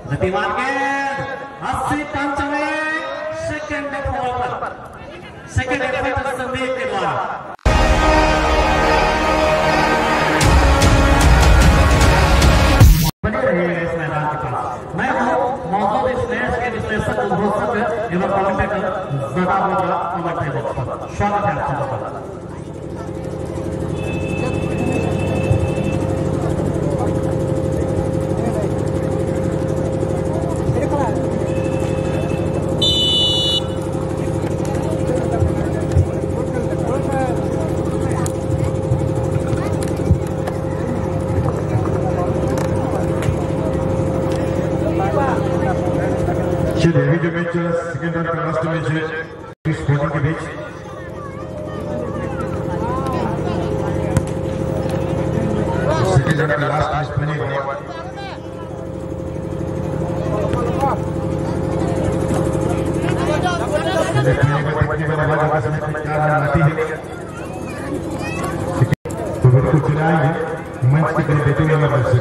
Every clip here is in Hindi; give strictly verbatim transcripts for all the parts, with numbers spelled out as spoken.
गतिमान गेंद अस्सी पंचवे सेकंड पर सेकंड एफर्ट संदीप के द्वारा बने रहे इस मैदान के पास। मैं हूँ मौजूद इस मैच के विश्लेषक उद्घोषक एवं कमेंटेटर जरा बोला अमर टेबल पर स्वागत है आप सबका। अभी जो मैच सेकंड राउंड का लास्ट मैच है स्पोर्टिंग के बीच सेकंड राउंड का लास्ट मैच बने हुए तो बिल्कुल चलाएंगे मंच के करीब बैठे हुए दर्शक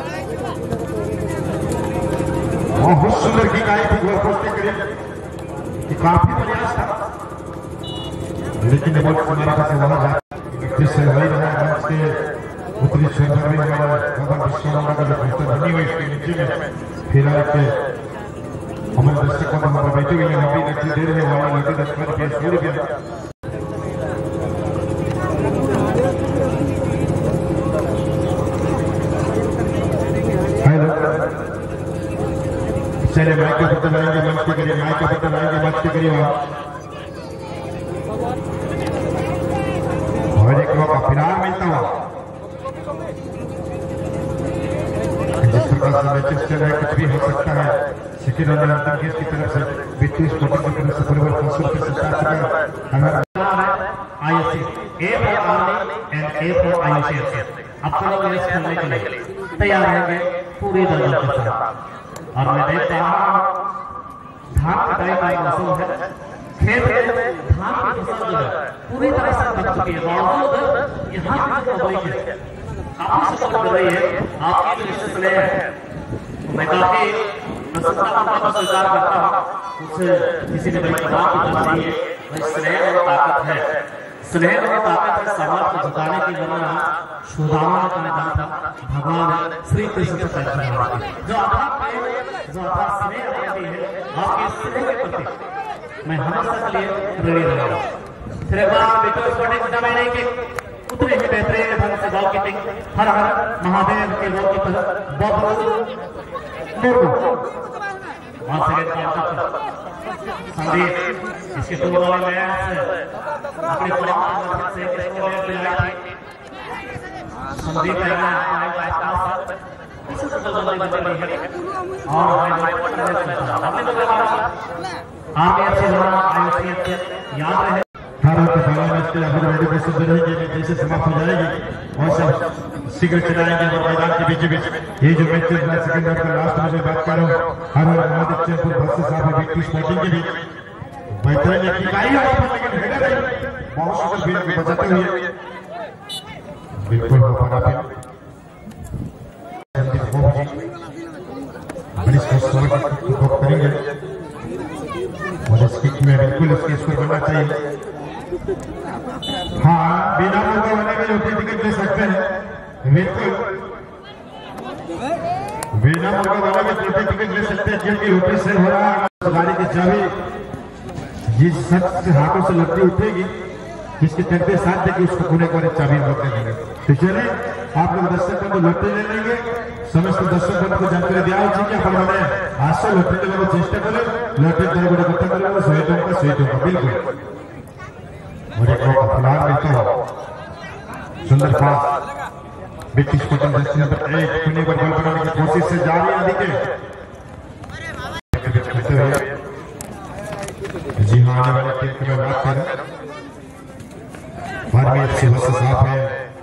बहुत सुंदर की गाय थी गोल पोस्ट के करीब कि काफी प्रयास था लेकिन बॉल हमारे पास वहां जा जिससे वही रहा मंच के उत्तरी क्षेत्र में हमारा कदम विश्वनाथ का जो बेहतर बनी हुई इसके नीचे में फिर आके हमारे दर्शकों को हमारे बैठे हुए लंबी लड़की दे रहे हैं हमारे लड़के दर्शकों के सूर्य के चले माइक के पत्ते लाएंगे मंच के करिए माइक के पत्ते लाएंगे मंच के करिए और एक मौका फिलहाल मिलता हुआ जिस प्रकार से मैचेस चल रहे कुछ भी हो सकता है सेकेंड राउंड में अंतिम गेस्ट की तरफ से बिट्टी स्पोर्टिंग की तरफ से परिवर्तन शुरू कर सकता है हमारा ISC A for army and A for ISC अब तो लोग मैच खेलने के लिए तैयार रहेंगे पूरी दर्जन के साथ। और मैं देख रहा हूं धान कटाई का मौसम है खेत में धान की फसल जो है पूरी तरह से बच चुकी है बावजूद यहाँ की जो पब्लिक है काफी सपोर्ट कर रही है आपकी जो स्नेह है मैं काफी प्रसन्नता स्वीकार करता हूँ मुझसे किसी ने बड़ी बात बताई है वही स्नेह और ताकत है स्नेह और ताकत है समाज को झुकाने की वरना सुदामा का मैदान था भगवान श्री कृष्ण से पैदा हुआ जो अथाह प्रेम जो अथाह स्नेह देती है आपके स्नेह के प्रति मैं हमेशा के लिए ऋणी रहूंगा। फिर एक बार बिट्टू स्पोर्टिंग नहीं कि उतने ही बेहतरीन ढंग से बॉल कीपिंग हर हर महादेव के बॉल कीपर बबलू मुर्मू वहां से संदीप इसके पूर्व वाले मैच अपने से संदीप याद रहे जैसे समाप्त हो जाएगी और सब सिगरेट चलाएंगे और मैदान के बीच बीच ये जो मैच चल रहा है सेकंड राउंड का लास्ट में मैं बात कर रहा हूँ हर महादेव चैनपुर बस्ती साहब बिट्टी स्पोर्टिंग के बीच बेहतरीन बहुत सुंदर फील्ड को बचाते हुए बिल्कुल करेंगे और इस किक में बिल्कुल इसके स्कोर बनना चाहिए। हाँ बिना मौका बने में लोटे टिकट ले सकते हैं बिल्कुल बिना मौका बने में लोटे टिकट ले सकते हैं क्योंकि लोटे से हो रहा है गाड़ी की चाबी जिस शख्स के हाथों से लड़ती उठेगी जिसके तकदीर साथ देगी उसको पूरे को चाबी रोकने देंगे। तो चलिए आप लोग दर्शक बंधु लड़ते ले लेंगे समस्त दर्शक बंधु को जानकारी दिया उचित क्या फरमाने आज से लड़ते लेने चेष्टा करें लड़ते दर गुड़े कट्टा करेंगे सही होगा सही होगा बिल्कुल और एक मौका फिलहाल मिलता हो सुंदर पास बिट्टी स्पोर्टिंग जर्सी नंबर एक पुणे पर गोल बनाने की कोशिश से जारी है आदि के जी हाँ आने वाले टीम की मैं बात करें आर्मी एफसी वर्सेस आप है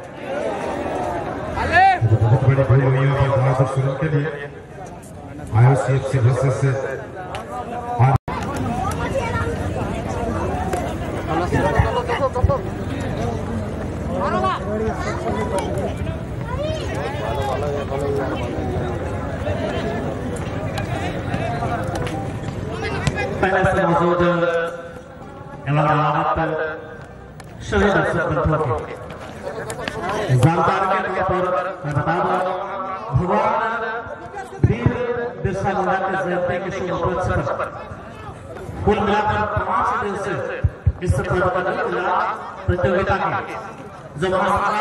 बहुत बड़ी भूल हुई है बहादुर सुरन के लिए आईओसी एफसी वर्सेस पहले से मौजूद एवं रावत शहीद दर्शक बंधुओं के जानकारी के तौर पर मैं बता दूं, भगवान वीर बिरसा मुंडा के जयंती के शुभ उपलक्ष्य पर कुल मिलाकर पांच दिन से इस प्रतियोगिता की जब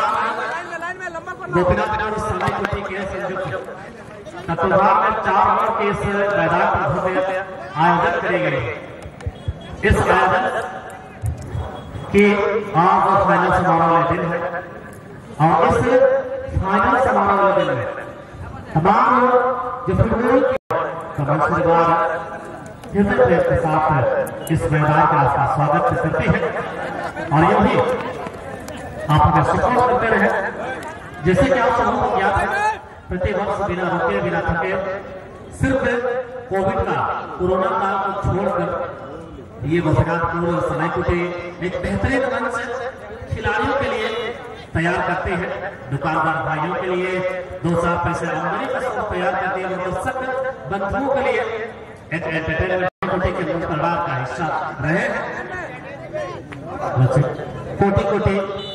गोपीनाथ समय कुटी के संयुक्त तत्वाधान में चार ओवर के इस मैदान पर भव्य आयोजन करे गए। इस आयोजन की आज फाइनल समारोह वाले दिन है और इस फाइनल समारोह वाले दिन में तमाम जो फुटबॉल हृदय प्रेम के साथ इस मैदान का स्वागत करती है और यह भी आप हमें सपोर्ट करते रहे। जैसे कि आप सबको ज्ञात है, प्रति वर्ष बिना रुके बिना थके सिर्फ कोविड का कोरोना काल को छोड़कर ये गोपीनाथपुर समय कुटी एक बेहतरीन मंच खिलाड़ियों के लिए तैयार करते हैं, दुकानदार भाइयों के लिए दो चार पैसे आमदनी का स्रोत तैयार करते हैं, दर्शक बंधुओं के लिए एक एंटरटेनमेंट कोटि के परिवार का हिस्सा रहे हैं। कोटि कोटि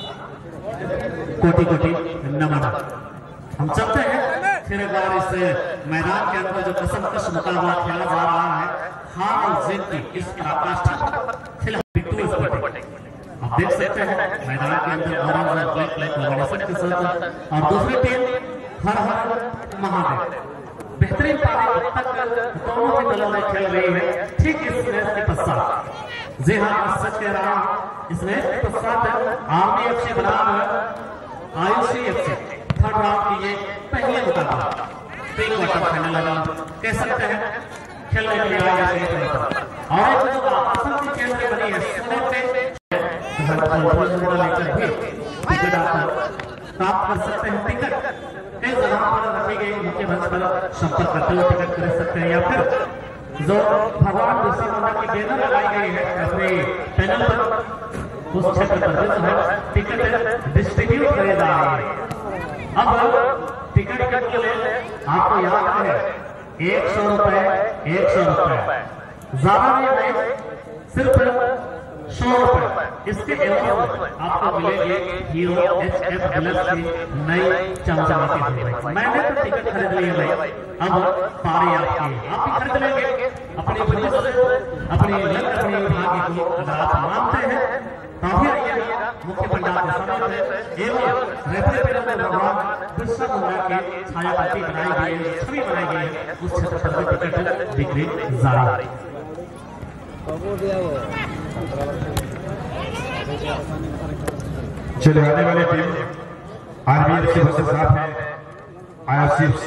कोटि कोटि नमन। हम चलते हैं फिर एक बार इस मैदान के अंदर जो कसमकश मुकाबला खेला जा रहा है हार और जीत की इस पराकाष्ठा फिलहाल विक्टोरिया स्पोर्टिंग आप देख सकते हैं मैदान के अंदर ऑरेंज और ब्लैक ब्लैक कॉम्बिनेशन के साथ और दूसरी टीम हर हर महादेव बेहतरीन पारी अब तक दोनों की दलों में खेल रही है। ठीक इस मैच के पश्चात जी हाँ सच कह रहा हूं, इस मैच के पश्चात आर्मी एफसी बनाम आयुषी एफसी थर्ड राउंड की ये पहले मुकाबला प्री क्वार्टर फाइनल कह सकते हैं खेलने के लिए आया है और एक जो आसन की खेल में बनी है सोने पे टिकट आप प्राप्त कर सकते हैं। टिकट कई जगह पर रखी गई मुख्य मंच पर संपर्क करते हुए टिकट खरीद सकते हैं या फिर जो भगवान बिरसा मुंडा की बैनर लगाई गई है अपने पैनल पर उस क्षेत्र पर जो है टिकट डिस्ट्रीब्यूट करे जा रही है। अब टिकट के लिए आपको याद है एक सौ रुपए एक सौ रुपए ज्यादा नहीं, सिर्फ सौ रुपए। इसके अलावा आपको मिलेगी हीरो एच एफ प्लस की नई चमचमाती हुई। मैंने तो टिकट खरीद ली है भाई, अब पारी आपकी आप भी खरीद लेंगे अपनी अपनी अपनी अपनी भाग्य को अगर आप मानते हैं तो फिर आइएगा मुख्य पंडाल के सामने एवं रेफरी पैनल में भगवान बिरसा मुंडा की छायाप्रति बनाई गई है, छवि बनाई गई है, उस क्षेत्र पर टिकट बिक्री जारी। चले आने वाली टीम आर्मी एफसी वर्सेस आप है आईआरसी एफसी।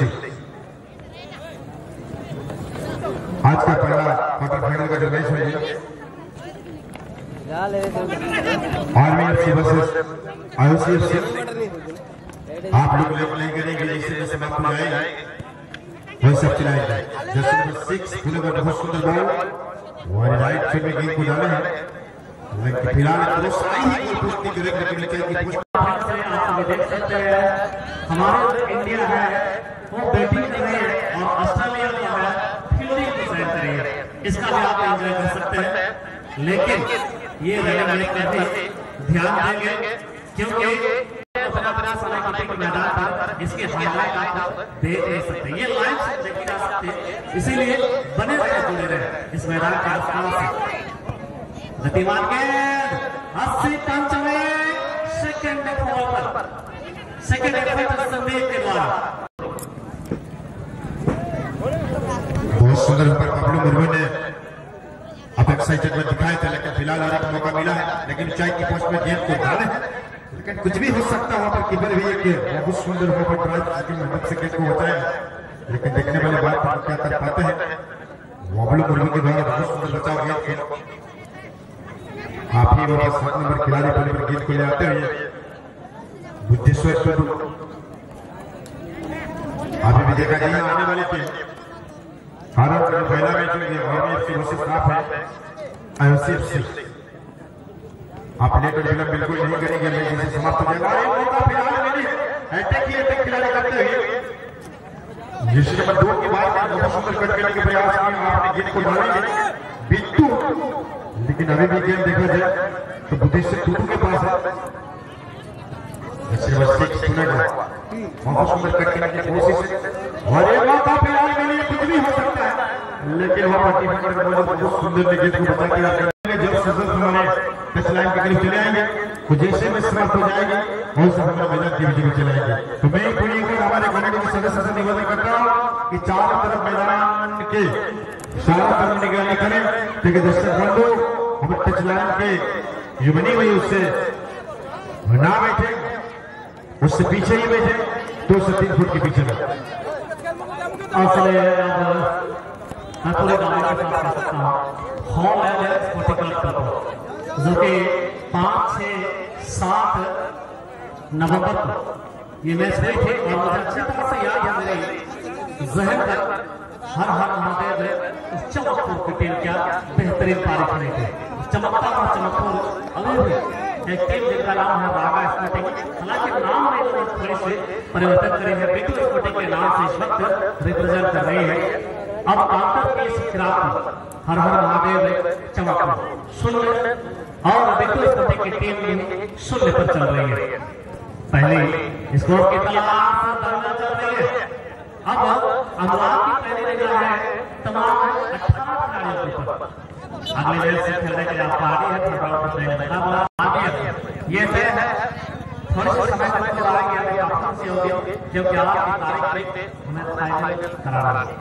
आज का पहला क्वार्टर फाइनल का जो मैच है army FC versus IRC FC. आप लोग लेवल नहीं करेंगे जैसे जैसे बात में आएगा वैसे आप चलाएंगे। जैसे नंबर सिक्स खुलेगा बहुत सुंदर बॉल वो राइट फील्ड में गेंद को डाले हैं, लेकिन फिलहाल तो सही ही गोल पोस्ट की गिरफ्त करने के लिए पोस्ट आप देख सकते हैं हमारे जो इंडिया है वो बैटिंग कर रही है और ऑस्ट्रेलिया जो है फील्डिंग डिजाइन कर रही है, इसका भी आप एंजॉय कर सकते हैं। लेकिन ये रनिंग करते ध्यान देंगे क्योंकि अपना अपना समय कुटी के मैदान पर इसके हाईलाइट आप देख नहीं सकते, ये लाइव देखे जा सकते हैं, इसीलिए बने रहे जुड़े रहे इस मैदान के आसपास। गतिमान गेंद अस्सी पंच में सेकंड बॉल पर सेकंड एफर्ट संदीप के द्वारा बहुत सुंदर पर पब्लू मुर्मू ने अब एक्साइटेड में दिखाया था, लेकिन फिलहाल आने का मौका मिला है, लेकिन ऊंचाई की पोस्ट में गेंद को डाले, लेकिन कुछ भी हो सकता है। वहां पर कीपर भी एक बहुत सुंदर वहां पर ट्राई की मदद से गेंद को बचाया, लेकिन देखने वाली बात पर क्या कर पाते हैं पब्लू मुर्मू के द्वारा बहुत सुंदर बचाव गेंद को आप ही वहां सात नंबर खिलाड़ी बल्ले पर गेंद को ले आते हुए बुद्धेश्वर टुडू अभी भी देखा जाए आने वाली टीम भारत का पहला मैच में आर्मी एफसी वर्सेस आप है आईओसी एफसी। आप लेट और विलंब बिल्कुल नहीं करेंगे, मैच जैसे समाप्त हो जाएगा। मौका फिलहाल मिली है अटैक ही अटैक खिलाड़ी करते हुए जिस नंबर दो की बात बहुत सुंदर कट करने के प्रयास किए, आपने गेंद को डालेंगे बीच लेकिन अभी भी गेम देखा जाए तो बुद्धिस्ट टूटू के पास है। बहुत सुंदर कट करने की कोशिश और एक मौका पे आने के लिए कुछ भी हो सकता है, लेकिन वहां पर डिफेंडर का बहुत सुंदर ने गेंद को बचा के जब सजल हमारे टच लाइन के करीब चले आएंगे तो जैसे में समाप्त हो जाएगी और सब अपना मैदान के बीच में चले आएंगे। तो मैं पूरी हमारे कमेटी के सदस्य से निवेदन करता हूँ कि चारों तरफ मैदान के चारों तरफ निगरानी करें, क्योंकि दर्शक बंधु हमें टच लाइन के जो बनी हुई उससे ना बैठे, उससे पीछे ही बैठे, दो से तीन फुट के पीछे बैठे। मैं पूरे गाँव के साथ कह सकता हूँ हॉल है स्पोर्टिंग क्लब जो कि पाँच छः सात नवंबर को ये मैच हुए थे और मुझे अच्छी तरह से याद है मेरे जहन पर हर हर महादेव उस चमकपुर की टीम क्या बेहतरीन पारी खेले थे। चमकता और चमकपुर अलग है एक टीम जिनका नाम है रागा स्पोर्टिंग, हालांकि नाम में थोड़े से परिवर्तन करे हैं। बिट्टू स्पोर्टिंग के नाम से इस वक्त रिप्रेजेंट कर रही है। अब काउंटर के इस खिलाफ हर हर महादेव चमकपुर शून्य और बिट्टू स्पोर्टिंग की टीम शून्य पर चल रही है। पहले स्कोर की तलाश चल रही है। अब अनुराग की पहली निगाह है तमाम अठारह खिलाड़ियों के ऊपर। अगले मैच से खेलने के लिए आप पारी है ये तय है। थोड़ी सी समय तक आएंगे आपसे होगी जब ग्यारह की तारीख पे हमें फाइनल कराना है।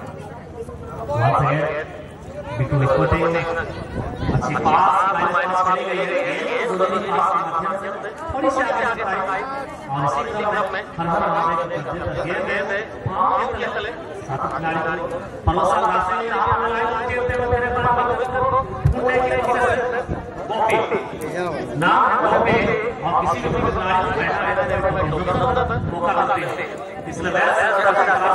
बिट्टू स्पोर्टिंग ने अच्छी पास लाइन पास खेली गई है, दोनों पास के माध्यम से थोड़ी सी आगे आई और इसी क्रम में हर हर महादेव के कब्जे पर गेंद है पांव के तले सात खिलाड़ी परोसा रास्ते में आप लाइन खेलते हुए मेरे पास मुंडे की कोशिश गोपी नाम गोपी और किसी भी खिलाड़ी को बैठा है मौका लगते हैं। इसलिए वैसे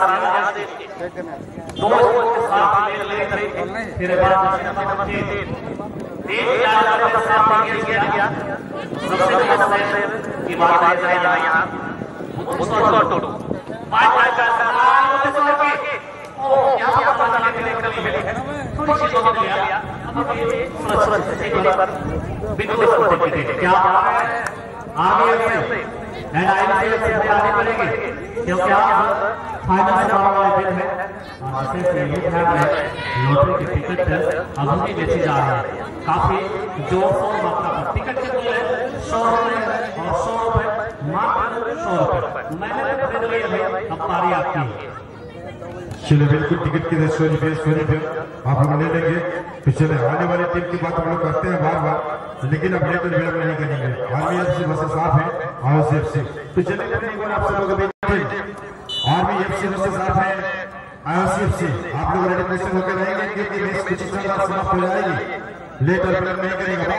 दो के साथ ले फिर बाद नंबर तीन तीन खिलाड़ियों का साथ किया गया। सबसे पहले की बात है यहाँ मुस्तफा टोटो पांच पांच का समान मुस्तफा की ओ यहाँ पर लगाने के लिए कमी है थोड़ी सी तो गया। अब ये सुरक्षित से पर बिट्टू स्पोर्टिंग की क्या है आगे से एंड आईपीएल से आने पड़ेगी क्योंकि आप फाइनल से आने वाले दिन है और जैसे से ये है लॉटरी की टिकट अभी भी बेची जा रही है। काफी जोर शोर मात्रा पर टिकट के मूल्य सौ रुपए और सौ रुपए मात्र सौ रुपए मैंने खरीद लिए हैं। अब पारी आपकी चलिए बिल्कुल टिकट की सौ रुपये सौ रुपये आप हम ले लेंगे। तो चले आने वाली टीम की बात हम लोग करते हैं बार बार, लेकिन अब लेकर विलंब नहीं करेंगे। आर्मी एफ सी वर्सेस साफ है आरसी एफ सी। तो चलिए एक बार आप सब लोग आर्मी एफ सी वर्सेस साफ है आरसी एफ सी। आप लोग रेडी पोजीशन होकर रहेंगे क्योंकि मैच कुछ समय बाद समाप्त हो जाएगी। लेकर विलंब नहीं करेंगे।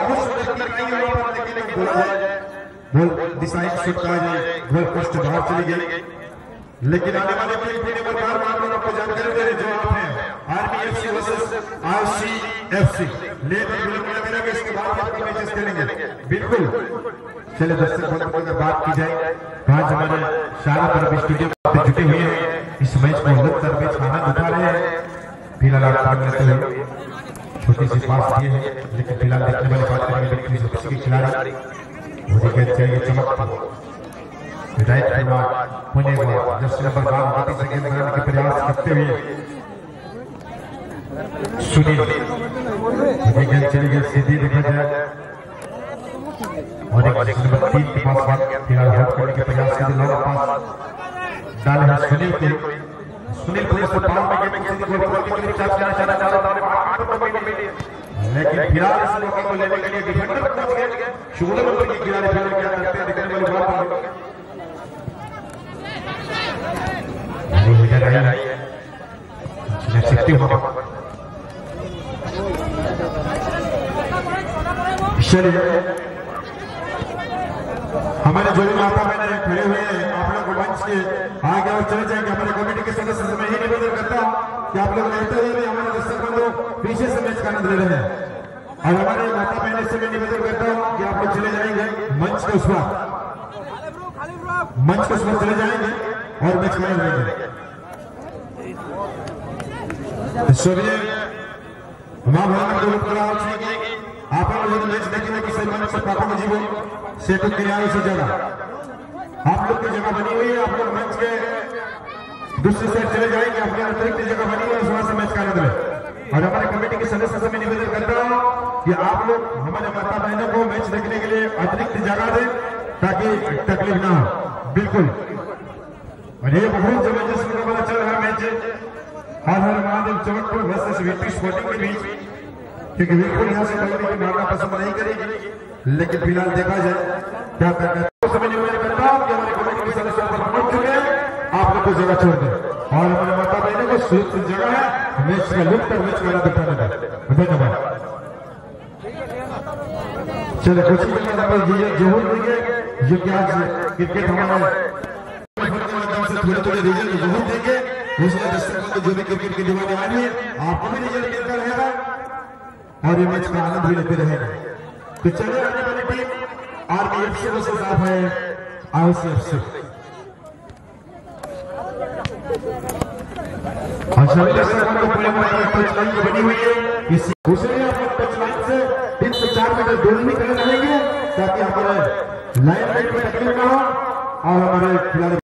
बहुत डिसाइड शॉट आ जाए गोल पोस्ट बाहर चली गई, लेकिन आने वाले टीम के लिए बार बार आपको जानकारी दे रहे जो आप हैं army F C versus RC F C. लेकर विलंब नहीं करेंगे, इसके बाद आपको मैचेस खेलेंगे बिल्कुल। चलिए दर्शक बंधुओं की बात की जाए पांच हमारे चारों तरफ स्टूडियो में जुटे हुए हैं इस मैच को लगातार मैच आनंद उठा रहे हैं। फिलहाल आप छोटी सी पास दिए हैं, लेकिन फिलहाल देखने वाली बात करेंगे किसी के खिलाड़ी मुझे कहते हैं चमक राइट पुणे को जर्सी नंबर बारह गति से गेंद बनाने के प्रयास करते हुए सुनील मुझे गेंद चली गई सीधी देखा जाए और एक नंबर तीन के पास बात फिलहाल हट करने के प्रयास करते लॉन्ग पास डाले हैं सुनील के। सुनील पुलिस को पास में गेंद सीधी गोल गोल के लिए चार्ज करना चाहता था, लेकिन फिलहाल इस मौके को लेने के लिए डिफेंडर पहुंच गए। सोलह नंबर की खिलाड़ी फिलहाल क्या करते हैं दिखने वाली बात हमारे जो भी माता बहने खड़े हुए हैं आप लोग मंच के आगे और चले जाएंगे। हमारे कमेटी के सदस्य से मैं ही निवेदन करता हूँ कि आप लोग रहते हुए भी हमारे दर्शक बंधु पीछे से मैच का आनंद ले रहे हैं और हमारे माता बहने से मैं निवेदन करता हूँ कि आप लोग चले जाएंगे मंच के उस पर मंच के उस पर चले जाएंगे और मैच खेलने लगेंगे। मां भगवान को उपकरा ଅଛି କି ଆପଣ ଯଦି मैच देखने की सम्मान से पापा में जीवो से तो किनारे से जगह आप लोग की जगह बनी हुई है। आप लोग मैच के दूसरी साइड चले जाएंगे, अपने अतिरिक्त जगह बनी हुई है, वहां से मैच का आनंद लें। और हमारे कमेटी के सदस्य से मैं निवेदन करता हूं कि आप लोग हमारे माता बहनों को मैच देखने के लिए अतिरिक्त जगह दें ताकि तकलीफ ना हो। बिल्कुल। और ये बहुत जबरदस्त मुकाबला चल रहा match Har Har Mahadev Chaukpur versus victory sporting के बीच, क्योंकि बिल्कुल यहाँ से कहीं की मारना पसंद नहीं करेगी, लेकिन फिलहाल देखा जाए क्या करना है। समय निवेदन करता हूं कि हमारे कमेटी के सदस्य पर पहुंच चुके हैं, आप लोग को जगह छोड़ दें और हमारे माता बहनों को सुरक्षित जगह है मैच का लुप्त और मैच का आनंद उठाने दें। धन्यवाद। चलो कुछ ही जरूर देंगे जो कि आज क्रिकेट हमारे थोड़े थोड़े रिजल्ट जरूर देंगे, उसमें दर्शकों को जो भी क्रिकेट के दीवाने आने हैं आपको भी रिजल्ट मिलता रहेगा और ये मैच का आनंद भी लेते रहेंगे। तो चलिए आने वाली टीम आरबीएफसी वर्सेस आप है आईसीएफसी। और सभी दर्शकों को पूरे टच लाइन बनी हुई है, इसी दूसरे अपने टच लाइन से तीन से चार मीटर दूर भी खड़े रहेंगे ताकि हमारे लाइन में कोई तकलीफ ना हो और हमारे खिलाड़ी